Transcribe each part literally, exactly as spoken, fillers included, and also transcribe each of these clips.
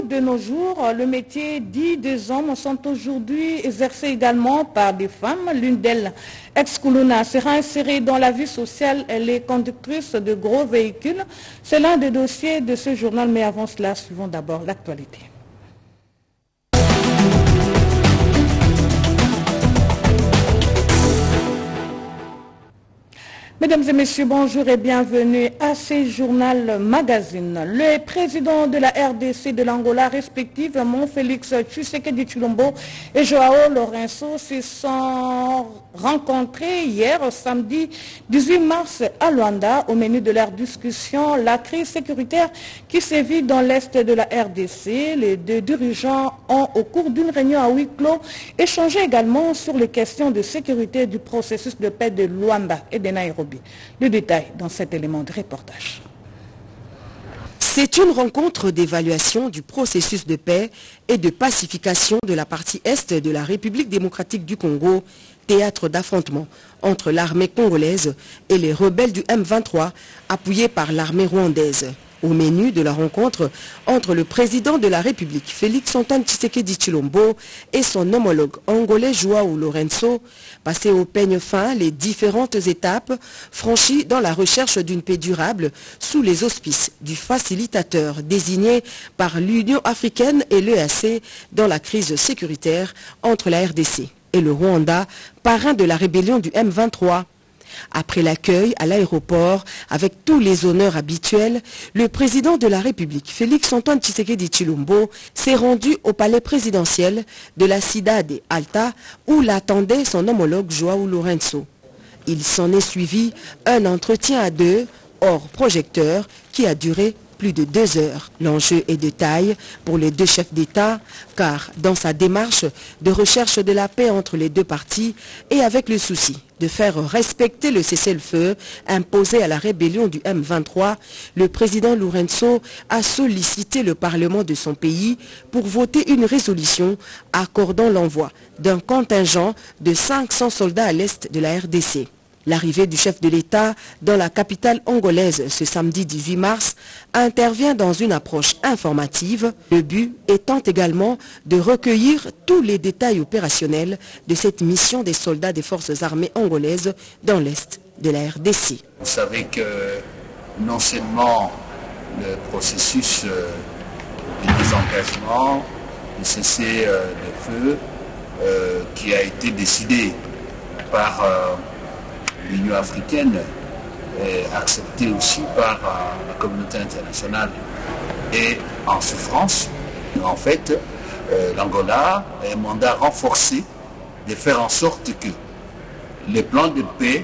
de nos jours, le métier dit des hommes sont aujourd'hui exercés également par des femmes. L'une d'elles, ex-Koulouna, sera insérée dans la vie sociale. Elle est conductrice de gros véhicules. C'est l'un des dossiers de ce journal, mais avant cela, suivons d'abord l'actualité. Mesdames et messieurs, bonjour et bienvenue à ce journal magazine. Le président de la R D C de l'Angola, respectivement Félix Tshisekedi Tshilombo et Joao Lourenço, se sont rencontrés hier, samedi dix-huit mars, à Luanda. Au menu de leur discussion, la crise sécuritaire qui sévit dans l'est de la R D C. Les deux dirigeants ont, au cours d'une réunion à huis clos, échangé également sur les questions de sécurité du processus de paix de Luanda et de Nairobi. Le détail dans cet élément de reportage. C'est une rencontre d'évaluation du processus de paix et de pacification de la partie est de la République démocratique du Congo, théâtre d'affrontement entre l'armée congolaise et les rebelles du M vingt-trois, appuyés par l'armée rwandaise. Au menu de la rencontre entre le président de la République, Félix Antoine Tshisekedi Tshilombo, et son homologue angolais Joao Lourenço, passer au peigne fin les différentes étapes franchies dans la recherche d'une paix durable sous les auspices du facilitateur désigné par l'Union africaine et l'E A C dans la crise sécuritaire entre la R D C et le Rwanda, parrain de la rébellion du M vingt-trois. Après l'accueil à l'aéroport, avec tous les honneurs habituels, le président de la République, Félix Antoine Tshisekedi Tshilombo, s'est rendu au palais présidentiel de la Cidade Alta, où l'attendait son homologue Joao Lourenço. Il s'en est suivi un entretien à deux, hors projecteur, qui a duré plus de deux heures. L'enjeu est de taille pour les deux chefs d'État, car dans sa démarche de recherche de la paix entre les deux parties et avec le souci de faire respecter le cessez-le-feu imposé à la rébellion du M vingt-trois, le président Lourenço a sollicité le Parlement de son pays pour voter une résolution accordant l'envoi d'un contingent de cinq cents soldats à l'est de la R D C. L'arrivée du chef de l'État dans la capitale angolaise ce samedi dix-huit mars intervient dans une approche informative, le but étant également de recueillir tous les détails opérationnels de cette mission des soldats des forces armées angolaises dans l'est de la R D C. Vous savez que non seulement le processus de désengagement, de cesser le feu euh, qui a été décidé par euh, l'Union africaine est acceptée aussi par euh, la communauté internationale et en souffrance. En fait, euh, l'Angola a un mandat renforcé de faire en sorte que les plans de paix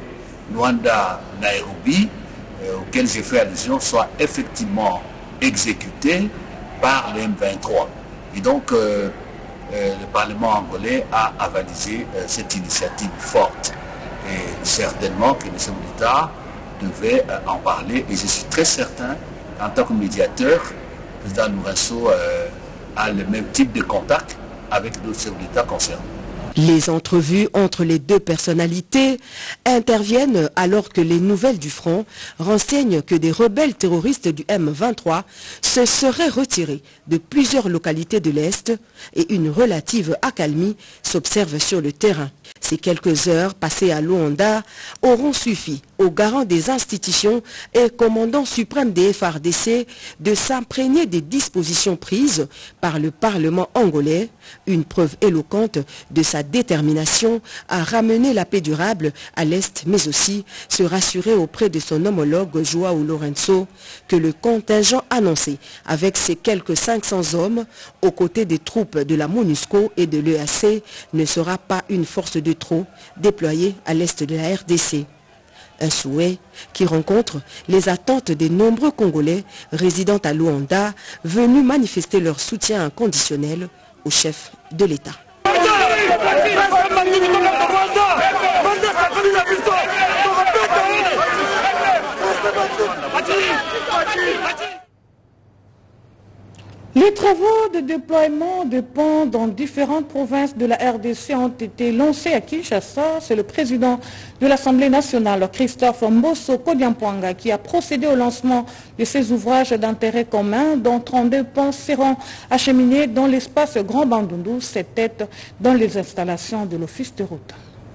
Luanda-Nairobi, euh, auxquels j'ai fait allusion, soient effectivement exécutés par le M vingt-trois. Et donc, euh, euh, le Parlement angolais a avalisé euh, cette initiative forte. Et certainement que le chef d'État devait en parler. Et je suis très certain, en tant que médiateur, le président Lourenço euh, a le même type de contact avec d'autres chefs d'État concernés. Les entrevues entre les deux personnalités interviennent alors que les nouvelles du front renseignent que des rebelles terroristes du M vingt-trois se seraient retirés de plusieurs localités de l'Est et une relative accalmie s'observe sur le terrain. Ces quelques heures passées à Luanda auront suffi aux garants des institutions et commandant suprême des F R D C de s'imprégner des dispositions prises par le Parlement angolais, une preuve éloquente de sa détermination à ramener la paix durable à l'Est, mais aussi se rassurer auprès de son homologue Joao Lourenço que le contingent annoncé avec ses quelques cinq cents hommes aux côtés des troupes de la MONUSCO et de l'E A C ne sera pas une force de trop déployée à l'Est de la R D C. Un souhait qui rencontre les attentes des nombreux Congolais résidant à Luanda venus manifester leur soutien inconditionnel au chef de l'État. Les travaux de déploiement de ponts dans différentes provinces de la R D C ont été lancés à Kinshasa. C'est le président de l'Assemblée nationale, Christophe Mbosso Kodiampouanga, qui a procédé au lancement de ces ouvrages d'intérêt commun, dont trente-deux ponts seront acheminés dans l'espace Grand Bandundu, c'était dans les installations de l'Office de route.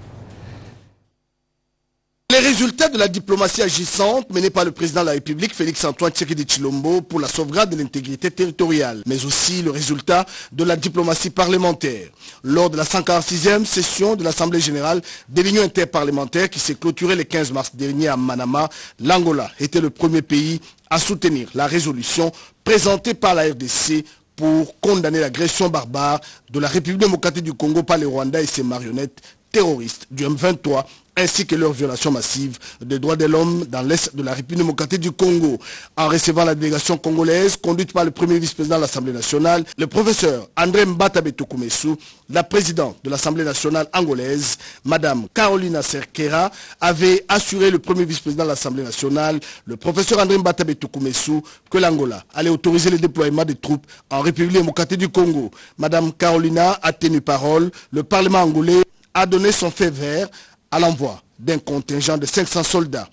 Les résultats de la diplomatie agissante menée par le président de la République, Félix-Antoine Tshisekedi Tshilombo, pour la sauvegarde de l'intégrité territoriale, mais aussi le résultat de la diplomatie parlementaire. Lors de la cent quarante-sixième session de l'Assemblée générale de l'Union interparlementaire qui s'est clôturée le quinze mars dernier à Manama, l'Angola était le premier pays à soutenir la résolution présentée par la R D C pour condamner l'agression barbare de la République démocratique du Congo par le Rwanda et ses marionnettes terroristes du M vingt-trois, ainsi que leur violation massive des droits de l'homme dans l'est de la République démocratique du Congo. En recevant la délégation congolaise, conduite par le premier vice-président de l'Assemblée nationale, le professeur André Mbatabe Tokumesu, la présidente de l'Assemblée nationale angolaise, Madame Carolina Cerquera, avait assuré le premier vice-président de l'Assemblée nationale, le professeur André Mbatabe Tokumesu, que l'Angola allait autoriser le déploiement des troupes en République démocratique du Congo. Madame Carolina a tenu parole. Le Parlement angolais a donné son feu vert à l'envoi d'un contingent de cinq cents soldats.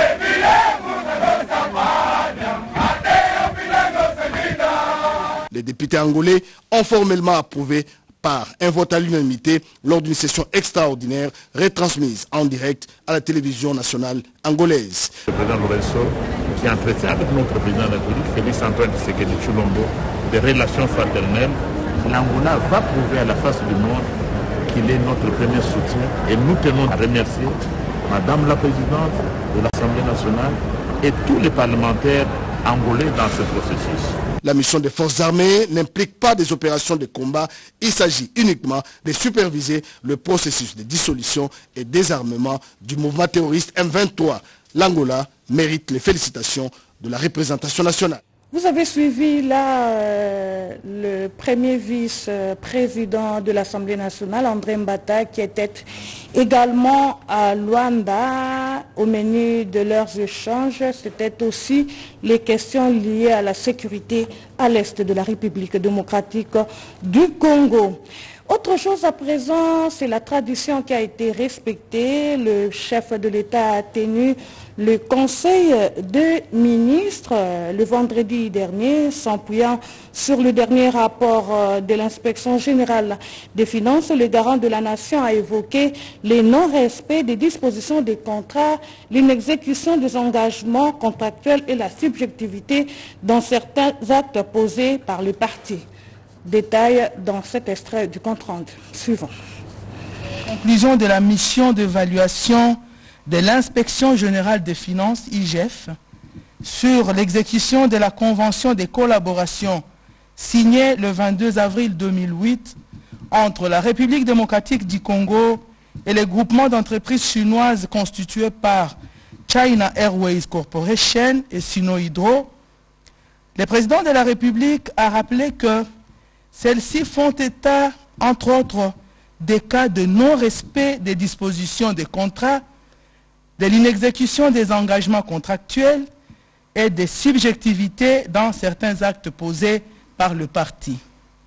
Les députés angolais ont formellement approuvé par un vote à l'unanimité lors d'une session extraordinaire retransmise en direct à la télévision nationale angolaise. Le président Lorenzo, qui entretient avec notre président de la République, Félix-Antoine Tshisekedi Tshilombo, des relations fraternelles, l'Angola va prouver à la face du monde qu'il est notre premier soutien et nous tenons à remercier Madame la Présidente de l'Assemblée nationale et tous les parlementaires angolais dans ce processus. La mission des forces armées n'implique pas des opérations de combat, il s'agit uniquement de superviser le processus de dissolution et désarmement du mouvement terroriste M vingt-trois. L'Angola mérite les félicitations de la représentation nationale. Vous avez suivi là euh, le premier vice-président de l'Assemblée nationale, André Mbata, qui était également à Luanda au menu de leurs échanges. C'était aussi les questions liées à la sécurité à l'est de la République démocratique du Congo. Autre chose à présent, c'est la tradition qui a été respectée. Le chef de l'État a tenu le Conseil des ministres le vendredi dernier, s'appuyant sur le dernier rapport de l'inspection générale des finances. Le garant de la nation a évoqué les non-respects des dispositions des contrats, l'inexécution des engagements contractuels et la subjectivité dans certains actes posés par le parti. Détail dans cet extrait du compte-rendu suivant. Conclusion de la mission d'évaluation de l'inspection générale des finances, I G F, sur l'exécution de la convention de collaboration signée le vingt-deux avril deux mille huit entre la République démocratique du Congo et les groupements d'entreprises chinoises constitués par China Airways Corporation et Sinohydro. Le président de la République a rappelé que celles-ci font état, entre autres, des cas de non-respect des dispositions des contrats, de l'inexécution des engagements contractuels et des subjectivités dans certains actes posés par le parti.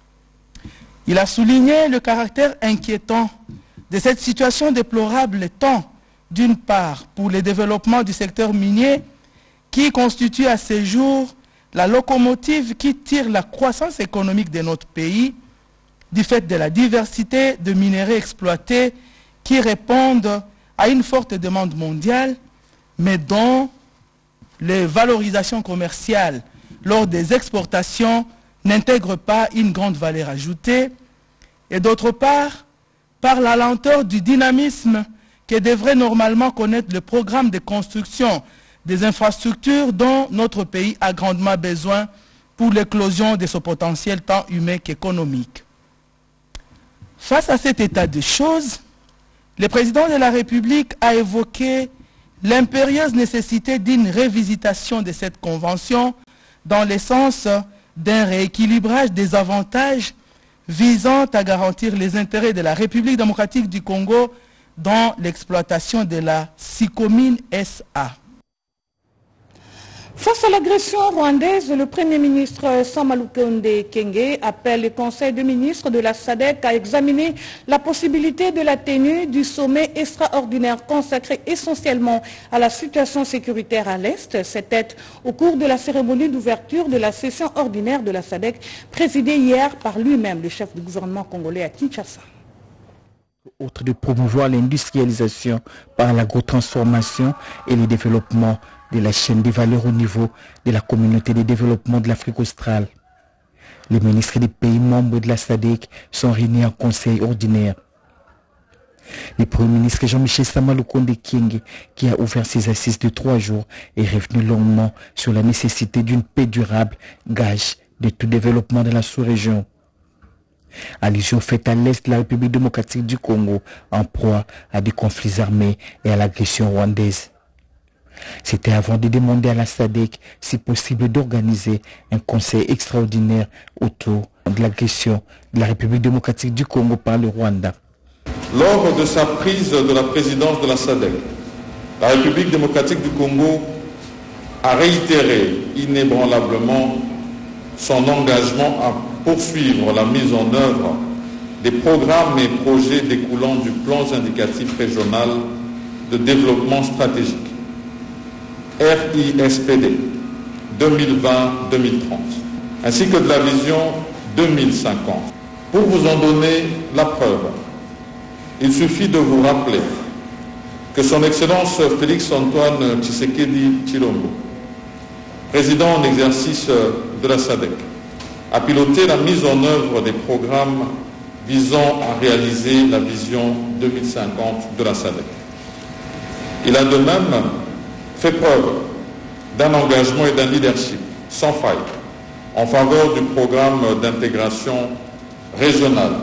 Il a souligné le caractère inquiétant de cette situation déplorable tant, d'une part, pour le développement du secteur minier, qui constitue à ce jour la locomotive qui tire la croissance économique de notre pays, du fait de la diversité de minéraux exploités qui répondent à une forte demande mondiale, mais dont les valorisations commerciales lors des exportations n'intègrent pas une grande valeur ajoutée, et d'autre part, par la lenteur du dynamisme que devrait normalement connaître le programme de construction des infrastructures dont notre pays a grandement besoin pour l'éclosion de son potentiel tant humain qu'économique. Face à cet état de choses, le président de la République a évoqué l'impérieuse nécessité d'une révisitation de cette convention dans le sens d'un rééquilibrage des avantages visant à garantir les intérêts de la République démocratique du Congo dans l'exploitation de la Sicomine S A Face à l'agression rwandaise, le Premier ministre Samalukonde Kyenge appelle le Conseil de ministres de la S A D C à examiner la possibilité de la tenue du sommet extraordinaire consacré essentiellement à la situation sécuritaire à l'Est. C'était au cours de la cérémonie d'ouverture de la session ordinaire de la S A D C, présidée hier par lui-même, le chef du gouvernement congolais à Kinshasa. Autre de promouvoir l'industrialisation par l'agro-transformation et le développement de la chaîne des valeurs au niveau de la communauté de développement de l'Afrique australe. Les ministres des pays membres de la S A D C sont réunis en conseil ordinaire. Le Premier ministre Jean-Michel Samalukonde Kyenge, qui a ouvert ses assises de trois jours, est revenu longuement sur la nécessité d'une paix durable, gage de tout développement de la sous-région. Allusion faite à l'est de la République démocratique du Congo, en proie à des conflits armés et à l'agression rwandaise. C'était avant de demander à la S A D C si possible d'organiser un conseil extraordinaire autour de l'agression de la République démocratique du Congo par le Rwanda. Lors de sa prise de la présidence de la S A D C, la République démocratique du Congo a réitéré inébranlablement son engagement à poursuivre la mise en œuvre des programmes et projets découlant du plan indicatif régional de développement stratégique R I S P D deux mille vingt à deux mille trente, ainsi que de la vision deux mille cinquante. Pour vous en donner la preuve, il suffit de vous rappeler que son Excellence Félix-Antoine Tshisekedi Tshilombo, président en exercice de la S A D C, a piloté la mise en œuvre des programmes visant à réaliser la vision deux mille cinquante de la S A D C. Il a de même fait preuve d'un engagement et d'un leadership sans faille en faveur du programme d'intégration régionale.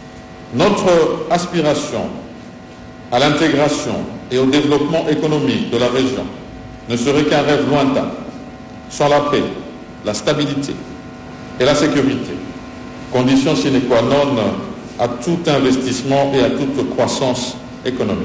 Notre aspiration à l'intégration et au développement économique de la région ne serait qu'un rêve lointain, sans la paix, la stabilité et la sécurité, condition sine qua non à tout investissement et à toute croissance économique.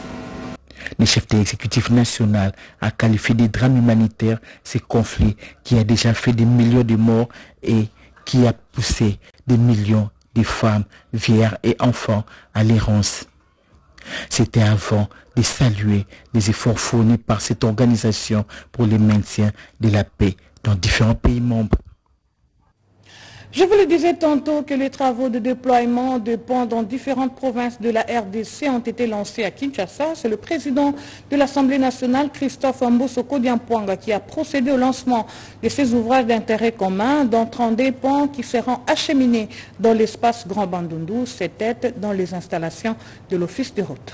Le chef de l'exécutif national a qualifié de drame humanitaire ces conflits qui a déjà fait des millions de morts et qui a poussé des millions de femmes, vieillards et enfants à l'errance. C'était avant de saluer les efforts fournis par cette organisation pour le maintien de la paix dans différents pays membres. Je vous le disais tantôt que les travaux de déploiement de ponts dans différentes provinces de la R D C ont été lancés à Kinshasa. C'est le président de l'Assemblée nationale, Christophe Mbosoko Diampouanga, qui a procédé au lancement de ces ouvrages d'intérêt commun, dont trente-deux ponts qui seront acheminés dans l'espace Grand Bandundu, c'était dans les installations de l'Office de route.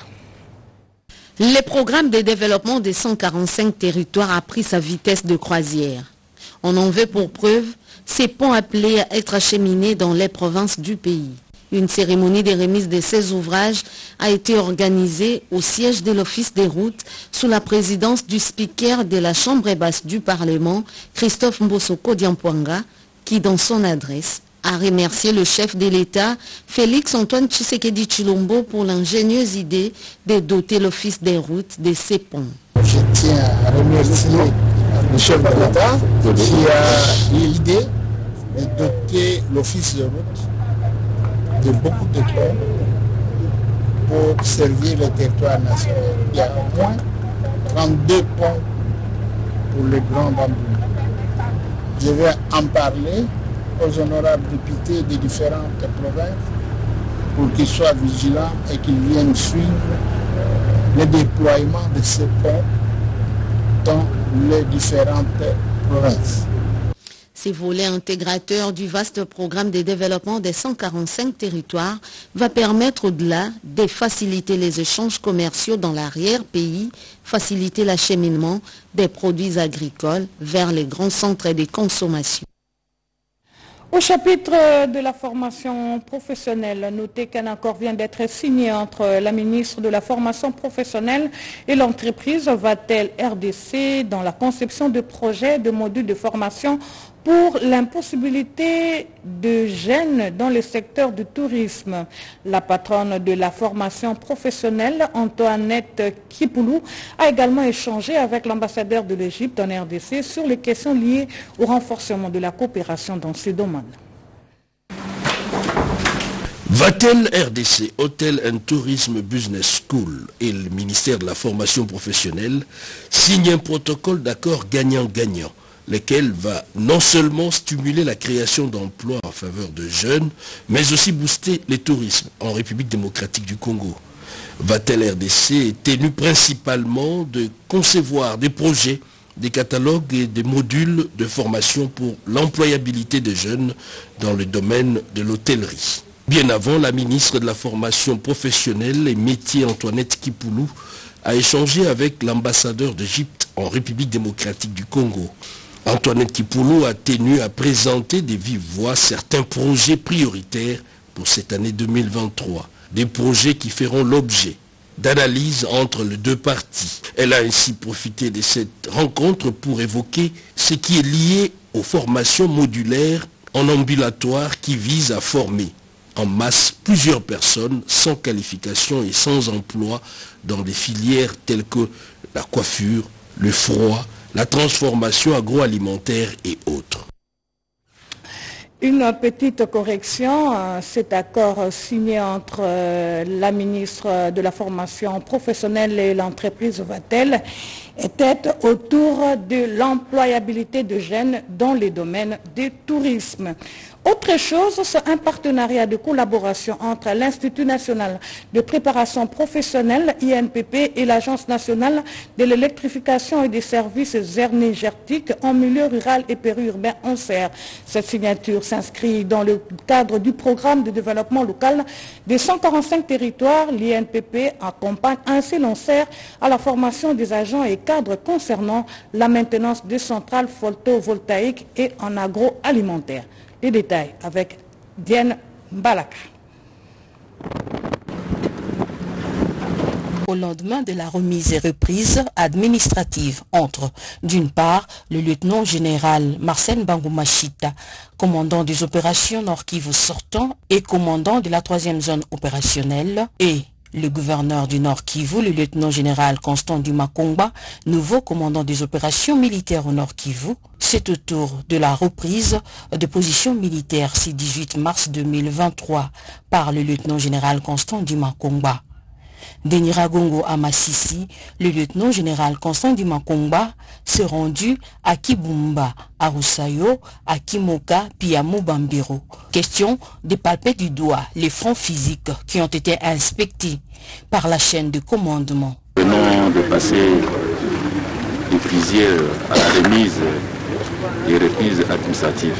Le programme de développement des cent quarante-cinq territoires a pris sa vitesse de croisière. On en veut pour preuve ces ponts appelés à être acheminés dans les provinces du pays. Une cérémonie de remise de ces ouvrages a été organisée au siège de l'Office des routes sous la présidence du speaker de la Chambre basse du Parlement, Christophe Mbosoko Diampouanga, qui dans son adresse a remercié le chef de l'État, Félix-Antoine Tshisekedi Tshilombo, pour l'ingénieuse idée de doter l'Office des routes de ces ponts. Je tiens à remercier le chef de l'État qui a eu l'idée de doter l'Office de route de beaucoup de ponts pour servir le territoire national. Il y a au moins trente-deux ponts pour le Grand Bandundu. Je vais en parler aux honorables députés des différentes provinces pour qu'ils soient vigilants et qu'ils viennent suivre le déploiement de ces ponts dans les différentes provinces. Ces volets intégrateurs du vaste programme de développement des cent quarante-cinq territoires va permettre au-delà de faciliter les échanges commerciaux dans l'arrière-pays, faciliter l'acheminement des produits agricoles vers les grands centres de consommation. Au chapitre de la formation professionnelle, notez qu'un accord vient d'être signé entre la ministre de la formation professionnelle et l'entreprise Vatel R D C dans la conception de projets de modules de formation pour l'impossibilité de jeunes dans le secteur du tourisme. La patronne de la formation professionnelle, Antoinette Kipoulou, a également échangé avec l'ambassadeur de l'Égypte en R D C sur les questions liées au renforcement de la coopération dans ce domaine. Vatel R D C, Hotel and Tourism Business School et le ministère de la formation professionnelle signent un protocole d'accord gagnant-gagnant, lequel va non seulement stimuler la création d'emplois en faveur de jeunes, mais aussi booster le tourisme en République démocratique du Congo. Vatel R D C est tenu principalement de concevoir des projets, des catalogues et des modules de formation pour l'employabilité des jeunes dans le domaine de l'hôtellerie. Bien avant, la ministre de la formation professionnelle et métiers Antoinette Kipoulou a échangé avec l'ambassadeur d'Égypte en République démocratique du Congo. Antoinette Kipoulou a tenu à présenter des vives voix certains projets prioritaires pour cette année deux mille vingt-trois. Des projets qui feront l'objet d'analyse entre les deux parties. Elle a ainsi profité de cette rencontre pour évoquer ce qui est lié aux formations modulaires en ambulatoire qui visent à former en masse plusieurs personnes sans qualification et sans emploi dans des filières telles que la coiffure, le froid, la transformation agroalimentaire et autres. Une petite correction, cet accord signé entre la ministre de la formation professionnelle et l'entreprise Vatel était autour de l'employabilité de jeunes dans les domaines du tourisme. Autre chose, c'est un partenariat de collaboration entre l'Institut national de préparation professionnelle, I N P P, et l'Agence nationale de l'électrification et des services énergétiques en milieu rural et périurbain en serre. Cette signature s'inscrit dans le cadre du programme de développement local des cent quarante-cinq territoires. L'I N P P accompagne ainsi l'Onser à la formation des agents et cadres concernant la maintenance des centrales photovoltaïques et en agroalimentaire. Les détails avec Diane Mbalaka. Au lendemain de la remise et reprise administrative entre, d'une part, le lieutenant-général Marcel Bangoumachita, commandant des opérations Nord-Kivu sortant et commandant de la troisième zone opérationnelle, et le gouverneur du Nord-Kivu, le lieutenant-général Constant Dimakongba, nouveau commandant des opérations militaires au Nord-Kivu, c'est au tour de la reprise de positions militaires ce dix-huit mars deux mille vingt-trois par le lieutenant-général Constant Dimakongba. Deniragongo à Massissi, le lieutenant-général Constant Dimakongba s'est rendu à Kibumba, à Roussayo, à Kimoka, puis à Mobambiro. Question de palper du doigt les fronts physiques qui ont été inspectés par la chaîne de commandement. Nous venons de passer du plaisir à la remise et reprise administrative.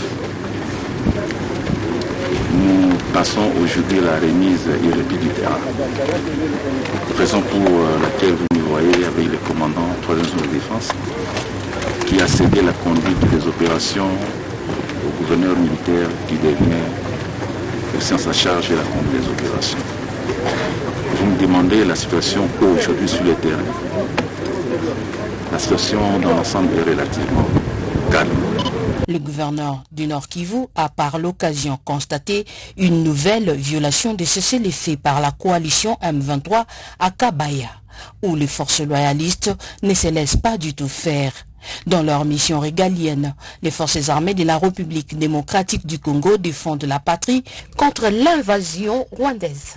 Nous passons aujourd'hui à la remise et reprise du terrain. Raison pour laquelle vous nous voyez avec le commandant troisième zone de défense qui a cédé la conduite des opérations au gouverneur militaire qui devient aussi en sa charge et la conduite des opérations. Vous me demandez la situation aujourd'hui sur le terrain. La situation dans l'ensemble est relativement calme. Le gouverneur du Nord-Kivu a par l'occasion constaté une nouvelle violation de cessez-le-feu par la coalition M vingt-trois à Kabaya, où les forces loyalistes ne se laissent pas du tout faire. Dans leur mission régalienne, les forces armées de la République démocratique du Congo défendent la patrie contre l'invasion rwandaise.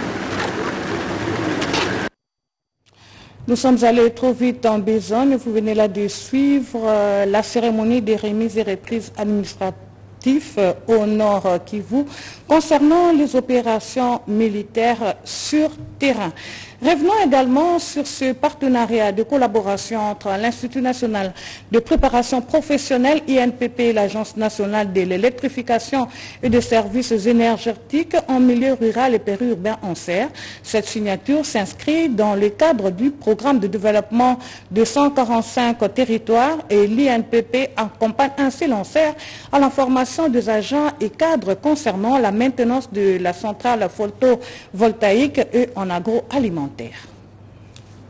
Nous sommes allés trop vite en besogne. Vous venez là de suivre euh, la cérémonie des remises et reprises administratives euh, au Nord Kivu concernant les opérations militaires sur terrain. Revenons également sur ce partenariat de collaboration entre l'Institut national de préparation professionnelle, I N P P, et l'Agence nationale de l'électrification et des services énergétiques en milieu rural et périurbain en serre. Cette signature s'inscrit dans le cadre du programme de développement de cent quarante-cinq territoires et l'I N P P accompagne ainsi l'Onser à la formation des agents et cadres concernant la maintenance de la centrale photovoltaïque et en agroalimentaire.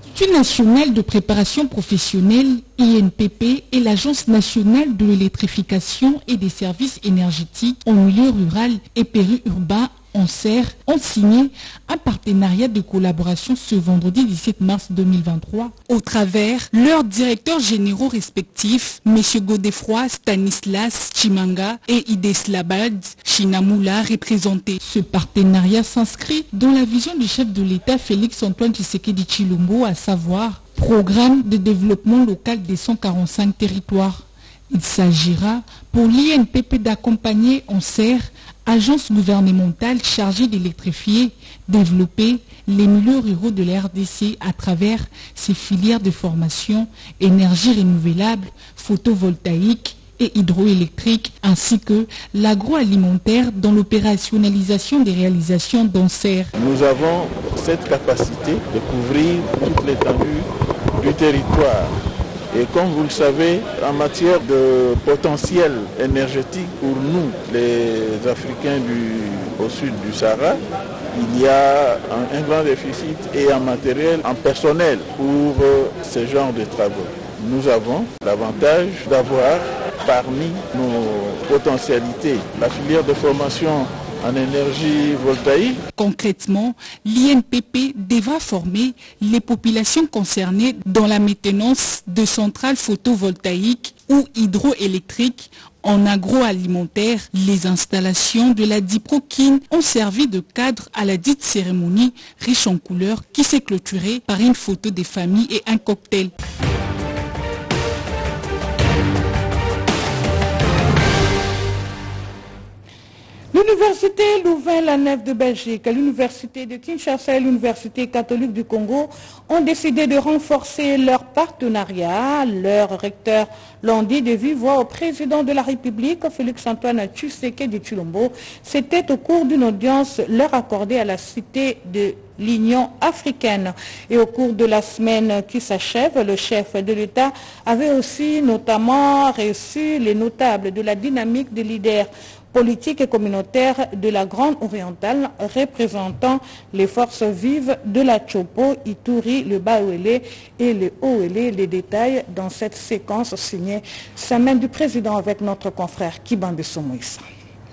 l'Institut national de préparation professionnelle, I N P P, et l'Agence nationale de l'électrification et des services énergétiques en milieu rural et périurbain, O N S E R, ont signé un partenariat de collaboration ce vendredi dix-sept mars deux mille vingt-trois au travers leurs directeurs généraux respectifs, M. Godefroy Stanislas Chimanga et Ideslabad Chinamoula, représentés. Ce partenariat s'inscrit dans la vision du chef de l'État Félix Antoine Tshisekedi Tshilombo, à savoir Programme de développement local des cent quarante-cinq territoires. Il s'agira pour l'I N P P d'accompagner O N S E R, agence gouvernementale chargée d'électrifier, développer les milieux ruraux de la R D C à travers ses filières de formation, énergie renouvelable, photovoltaïque et hydroélectrique, ainsi que l'agroalimentaire dans l'opérationnalisation des réalisations d'O N S E R. Nous avons cette capacité de couvrir toute l'étendue du territoire. Et comme vous le savez, en matière de potentiel énergétique pour nous, les Africains du, au sud du Sahara, il y a un, un grand déficit et en matériel, en personnel pour euh, ce genre de travaux. Nous avons l'avantage d'avoir parmi nos potentialités la filière de formation en énergie voltaïque. Concrètement, l'I N P P devra former les populations concernées dans la maintenance de centrales photovoltaïques ou hydroélectriques en agroalimentaire. Les installations de la Diproquine ont servi de cadre à la dite cérémonie riche en couleurs qui s'est clôturée par une photo des familles et un cocktail. L'université Louvain-la-Neuve de Belgique, l'université de Kinshasa et l'université catholique du Congo ont décidé de renforcer leur partenariat. Leurs recteurs l'ont dit de vive voix au président de la République, Félix Antoine Tshisekedi Tshilombo. C'était au cours d'une audience leur accordée à la cité de l'Union africaine. Et au cours de la semaine qui s'achève, le chef de l'État avait aussi notamment reçu les notables de la dynamique des leaders politique et communautaire de la Grande Orientale représentant les forces vives de la Tchopo, Ituri, le Bas-Ouélé et le Haut-Ouélé. Les détails dans cette séquence signée semaine du président avec notre confrère Kibambe Somoïsa.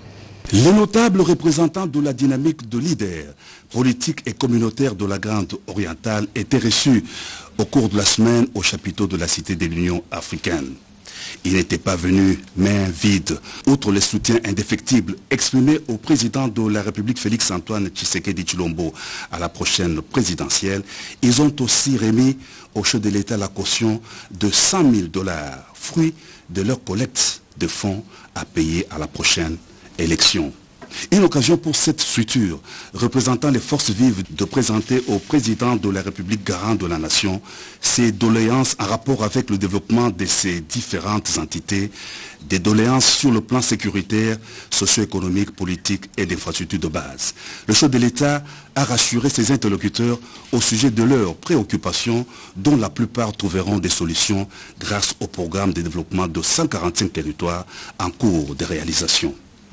Les notables représentants de la dynamique de leaders politiques et communautaires de la Grande Orientale étaient reçus au cours de la semaine au chapiteau de la Cité de l'Union africaine. Il n'était pas venu main vide. Outre les soutiens indéfectibles exprimés au président de la République Félix Antoine Tshisekedi Tshilombo à la prochaine présidentielle, ils ont aussi remis au chef de l'État la caution de cent mille dollars, fruit de leur collecte de fonds à payer à la prochaine élection. Une occasion pour cette structure représentant les forces vives de présenter au président de la République garant de la nation ses doléances en rapport avec le développement de ces différentes entités, des doléances sur le plan sécuritaire, socio-économique, politique et d'infrastructures de base. Le chef de l'État a rassuré ses interlocuteurs au sujet de leurs préoccupations dont la plupart trouveront des solutions grâce au programme de développement de cent quarante-cinq territoires en cours de réalisation.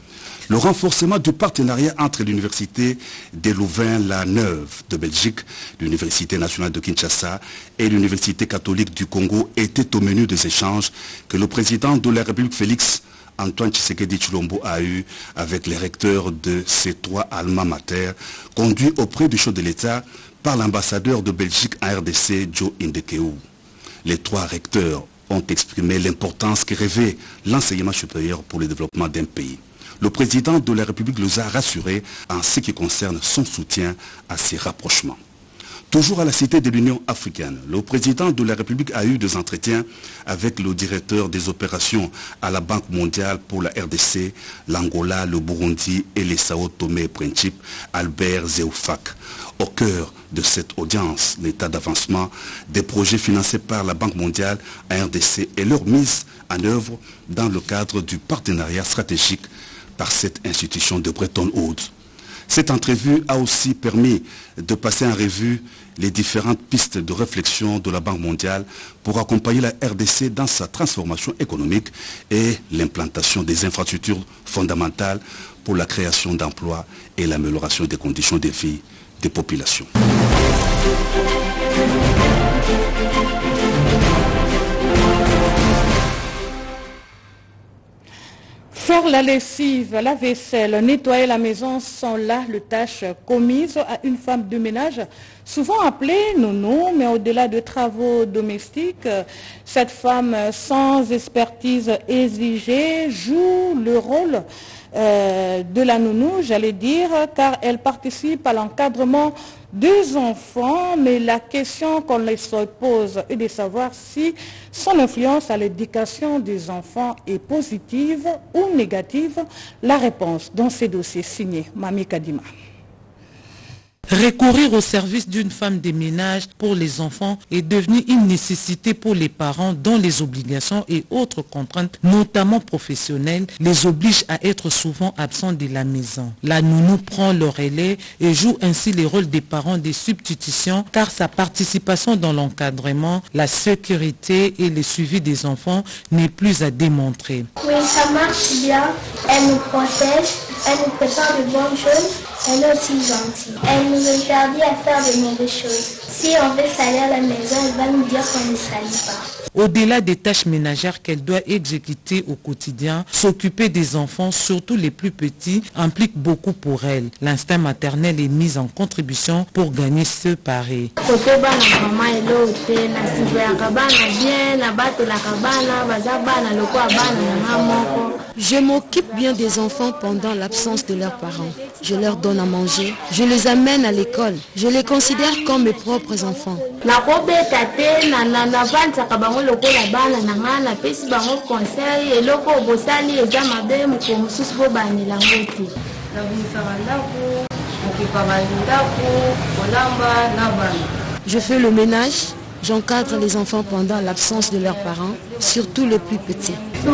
Le renforcement du partenariat entre l'université de Louvain-la-Neuve de Belgique, l'université nationale de Kinshasa et l'université catholique du Congo était au menu des échanges que le président de la République Félix Antoine Tshisekedi Tshilombo a eu avec les recteurs de ces trois alma mater, conduits auprès du chef de l'État par l'ambassadeur de Belgique en R D C, Joe Indekeou. Les trois recteurs ont exprimé l'importance que revêt l'enseignement supérieur pour le développement d'un pays. Le président de la République les a rassurés en ce qui concerne son soutien à ces rapprochements. Toujours à la Cité de l'Union africaine, le président de la République a eu des entretiens avec le directeur des opérations à la Banque mondiale pour la R D C, l'Angola, le Burundi et les Sao Tomé et Principe, Albert Zéoufak. Au cœur de cette audience, l'état d'avancement des projets financés par la Banque mondiale à R D C et leur mise en œuvre dans le cadre du partenariat stratégique par cette institution de Bretton Woods. Cette entrevue a aussi permis de passer en revue les différentes pistes de réflexion de la Banque mondiale pour accompagner la R D C dans sa transformation économique et l'implantation des infrastructures fondamentales pour la création d'emplois et l'amélioration des conditions de vie des populations. Faire la lessive, la vaisselle, nettoyer la maison sont là les tâches commises à une femme de ménage, souvent appelée nounou, mais au-delà de travaux domestiques, cette femme sans expertise exigée joue le rôle euh, de la nounou, j'allais dire, car elle participe à l'encadrement des enfants, mais la question qu'on se pose est de savoir si son influence à l'éducation des enfants est positive ou négative. La réponse dans ces dossiers signés Mami Kadima. Recourir au service d'une femme de ménage pour les enfants est devenu une nécessité pour les parents dont les obligations et autres contraintes, notamment professionnelles, les obligent à être souvent absents de la maison. La nounou prend le relais et joue ainsi les rôles des parents de substitution car sa participation dans l'encadrement, la sécurité et le suivi des enfants n'est plus à démontrer. Oui, ça marche bien. Elle nous protège, elle nous prépare de bonnes choses, elle est aussi gentille. Elle nous interdit à faire de mauvaises choses. Si on veut salir la maison, elle va nous dire qu'on ne salit pas. Au-delà des tâches ménagères qu'elle doit exécuter au quotidien, s'occuper des enfants, surtout les plus petits, implique beaucoup pour elle. L'instinct maternel est mis en contribution pour gagner ce pari. Je m'occupe bien des enfants pendant l'absence de leurs parents. Je leur donne à manger, je les amène à l'école. Je les considère comme mes propres enfants. Je fais le ménage, j'encadre les enfants pendant l'absence de leurs parents, surtout les plus petits.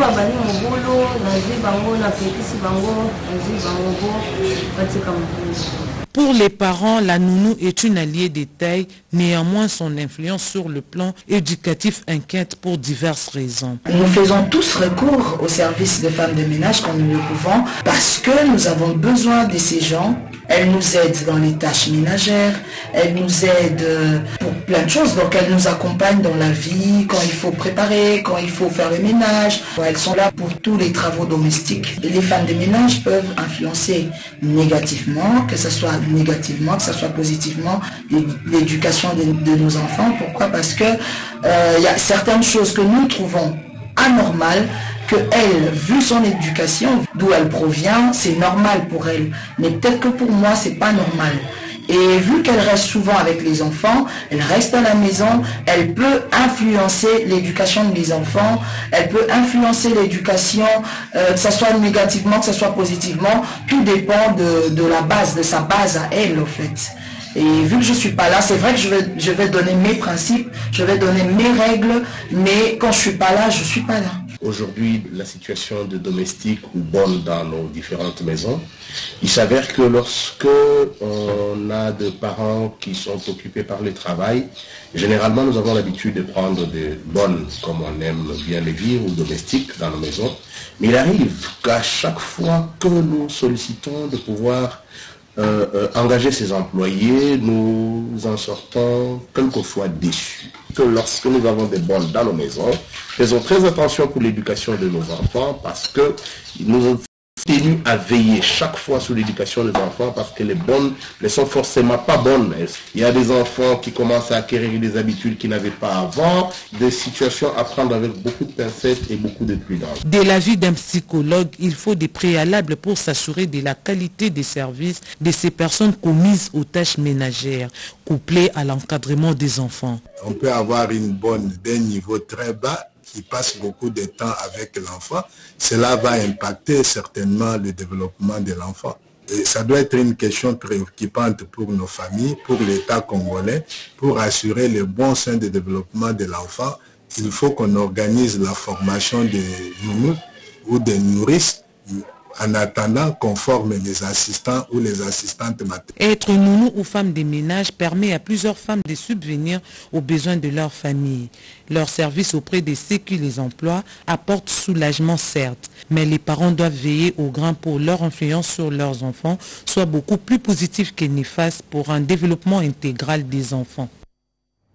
Pour les parents, la nounou est une alliée des tailles, néanmoins son influence sur le plan éducatif inquiète pour diverses raisons. Nous faisons tous recours au service de femmes de ménage quand nous le pouvons parce que nous avons besoin de ces gens. Elles nous aident dans les tâches ménagères, elles nous aident pour plein de choses, donc elles nous accompagnent dans la vie, quand il faut préparer, quand il faut faire le ménage. Elles sont là pour tous les travaux domestiques. Les femmes de ménage peuvent influencer négativement, que ce soit négativement, que ce soit positivement, l'éducation de, de nos enfants. Pourquoi? Parce que euh, y a certaines choses que nous trouvons anormales, que elle, vu son éducation, d'où elle provient, c'est normal pour elle. Mais peut-être que pour moi, c'est pas normal. Et vu qu'elle reste souvent avec les enfants, elle reste à la maison, elle peut influencer l'éducation des enfants, elle peut influencer l'éducation, euh, que ce soit négativement, que ce soit positivement, tout dépend de, de la base, de sa base à elle, en fait. Et vu que je ne suis pas là, c'est vrai que je vais, je vais donner mes principes, je vais donner mes règles, mais quand je ne suis pas là, je ne suis pas là. Aujourd'hui, la situation de domestique ou bonne dans nos différentes maisons, il s'avère que lorsque on a des parents qui sont occupés par le travail, généralement nous avons l'habitude de prendre des bonnes, comme on aime bien les vivre, ou domestiques dans nos maisons. Mais il arrive qu'à chaque fois que nous sollicitons de pouvoir euh, euh, engager ces employés, nous en sortons quelquefois déçus. Que lorsque nous avons des bonnes dans nos maisons, faisons très attention pour l'éducation de nos enfants parce que nous sommes tenus à veiller chaque fois sur l'éducation des enfants parce que les bonnes ne sont forcément pas bonnes. Il y a des enfants qui commencent à acquérir des habitudes qu'ils n'avaient pas avant, des situations à prendre avec beaucoup de pincettes et beaucoup de prudence. De l'avis d'un psychologue, il faut des préalables pour s'assurer de la qualité des services de ces personnes commises aux tâches ménagères, couplées à l'encadrement des enfants. On peut avoir une bonne d'un niveau très bas qui passe beaucoup de temps avec l'enfant, cela va impacter certainement le développement de l'enfant. Et ça doit être une question préoccupante pour nos familles, pour l'État congolais, pour assurer le bon sein de développement de l'enfant. Il faut qu'on organise la formation des nounous ou des nourrices en attendant qu'on forme les assistants ou les assistantes maternelles. Être nounou ou femme de ménage permet à plusieurs femmes de subvenir aux besoins de leur famille. Leur service auprès de ceux qui les emploient apporte soulagement certes, mais les parents doivent veiller au grain pour leur influence sur leurs enfants soit beaucoup plus positive que néfaste pour un développement intégral des enfants.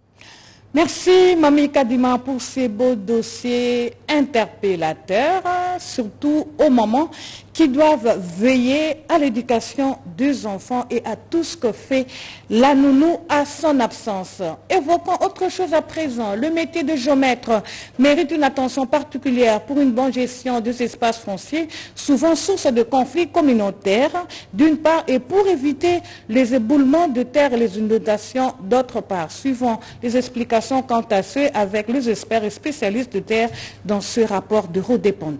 Merci Mami Kadima pour ces beaux dossiers interpellateurs. surtout aux mamans qui doivent veiller à l'éducation des enfants et à tout ce que fait la nounou à son absence. Évoquons autre chose à présent. Le métier de géomètre mérite une attention particulière pour une bonne gestion des espaces fonciers, souvent source de conflits communautaires, d'une part, et pour éviter les éboulements de terre et les inondations, d'autre part. Suivant les explications quant à ceux avec les experts et spécialistes de terre dans ce rapport de Rodépanda.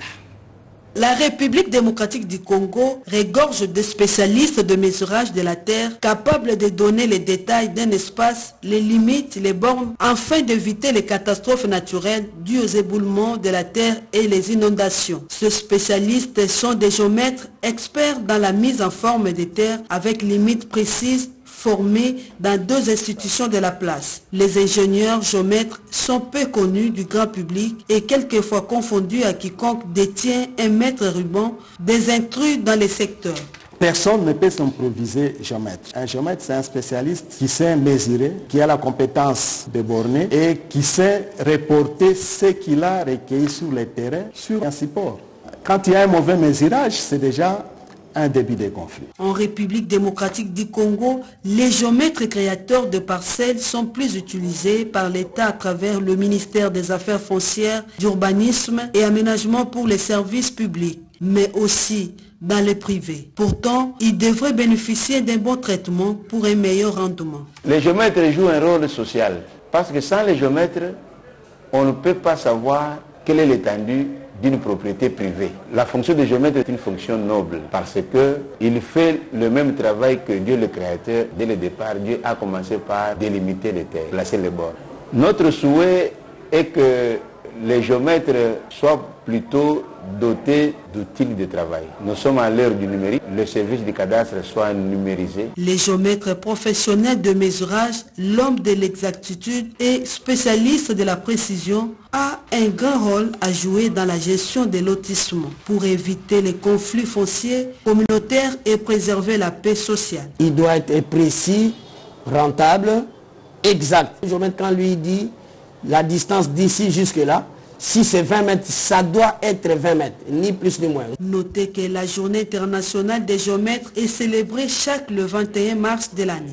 La République démocratique du Congo regorge de spécialistes de mesurage de la terre capables de donner les détails d'un espace, les limites, les bornes, afin d'éviter les catastrophes naturelles dues aux éboulements de la terre et les inondations. Ces spécialistes sont des géomètres experts dans la mise en forme des terres avec limites précises formés dans deux institutions de la place. Les ingénieurs géomètres sont peu connus du grand public et quelquefois confondus à quiconque détient un mètre ruban des intrus dans les secteurs. Personne ne peut s'improviser géomètre. Un géomètre, c'est un spécialiste qui sait mesurer, qui a la compétence de borner et qui sait reporter ce qu'il a recueilli sur le terrain sur un support. Quand il y a un mauvais mesurage, c'est déjà un début de conflit. En République démocratique du Congo, les géomètres créateurs de parcelles sont plus utilisés par l'État à travers le ministère des Affaires foncières, d'urbanisme et aménagement pour les services publics, mais aussi dans les privés. Pourtant, ils devraient bénéficier d'un bon traitement pour un meilleur rendement. Les géomètres jouent un rôle social, parce que sans les géomètres, on ne peut pas savoir quelle est l'étendue d'une propriété privée. La fonction de géomètre est une fonction noble parce qu'il fait le même travail que Dieu le Créateur. Dès le départ, Dieu a commencé par délimiter les terres, placer les bords. Notre souhait est que les géomètres soient plutôt dotés d'outils de travail. Nous sommes à l'heure du numérique, le service du cadastre soit numérisé. Les géomètres professionnels de mesurage, l'homme de l'exactitude et spécialiste de la précision a un grand rôle à jouer dans la gestion des lotissements pour éviter les conflits fonciers communautaires et préserver la paix sociale. Il doit être précis, rentable, exact. Le géomètre, quand lui dit la distance d'ici jusque là, si c'est vingt mètres, ça doit être vingt mètres, ni plus ni moins. Notez que la journée internationale des géomètres est célébrée chaque le vingt et un mars de l'année.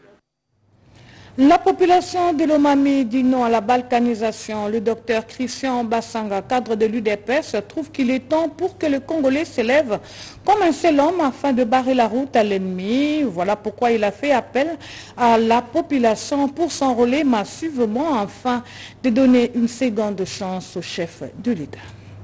La population de Lomami dit non à la balkanisation. Le docteur Christian Bassanga, cadre de l'U D P S, trouve qu'il est temps pour que le Congolais s'élève comme un seul homme afin de barrer la route à l'ennemi. Voilà pourquoi il a fait appel à la population pour s'enrôler massivement afin de donner une seconde chance au chef de l'État.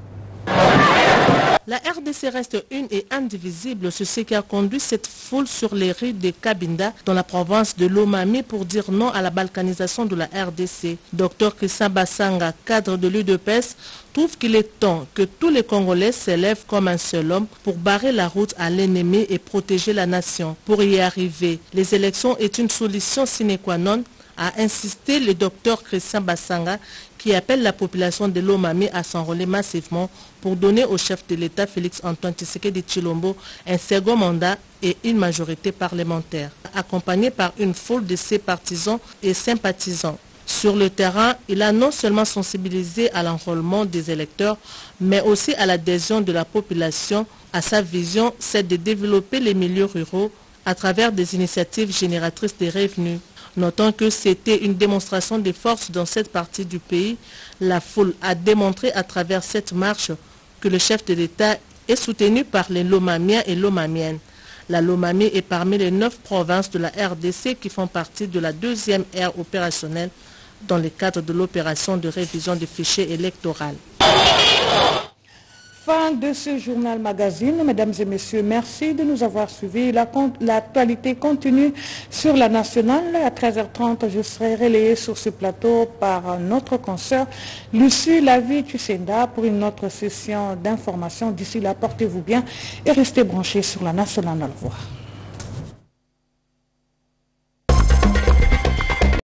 La R D C reste une et indivisible, c'est ce qui a conduit cette foule sur les rues de Cabinda dans la province de Lomami pour dire non à la balkanisation de la R D C. Docteur Christian Bassanga, cadre de l'U D P S, trouve qu'il est temps que tous les Congolais s'élèvent comme un seul homme pour barrer la route à l'ennemi et protéger la nation. Pour y arriver, les élections est une solution sine qua non, a insisté le docteur Christian Bassanga, qui appelle la population de Lomami à s'enrôler massivement pour donner au chef de l'État Félix Antoine Tshisekedi Tshilombo un second mandat et une majorité parlementaire, accompagné par une foule de ses partisans et sympathisants. Sur le terrain, il a non seulement sensibilisé à l'enrôlement des électeurs, mais aussi à l'adhésion de la population à sa vision, celle de développer les milieux ruraux à travers des initiatives génératrices de revenus. Notant que c'était une démonstration de force dans cette partie du pays, la foule a démontré à travers cette marche que le chef de l'État est soutenu par les Lomamiens et Lomamiennes. La Lomami est parmi les neuf provinces de la R D C qui font partie de la deuxième ère opérationnelle dans le cadre de l'opération de révision des fichiers électoraux. Fin de ce journal magazine. Mesdames et messieurs, merci de nous avoir suivis. L'actualité continue sur la nationale. À treize heures trente, je serai relayée sur ce plateau par notre consoeur Lucie Lavie-Tussenda pour une autre session d'information. D'ici là, portez-vous bien et restez branchés sur la nationale. Au revoir.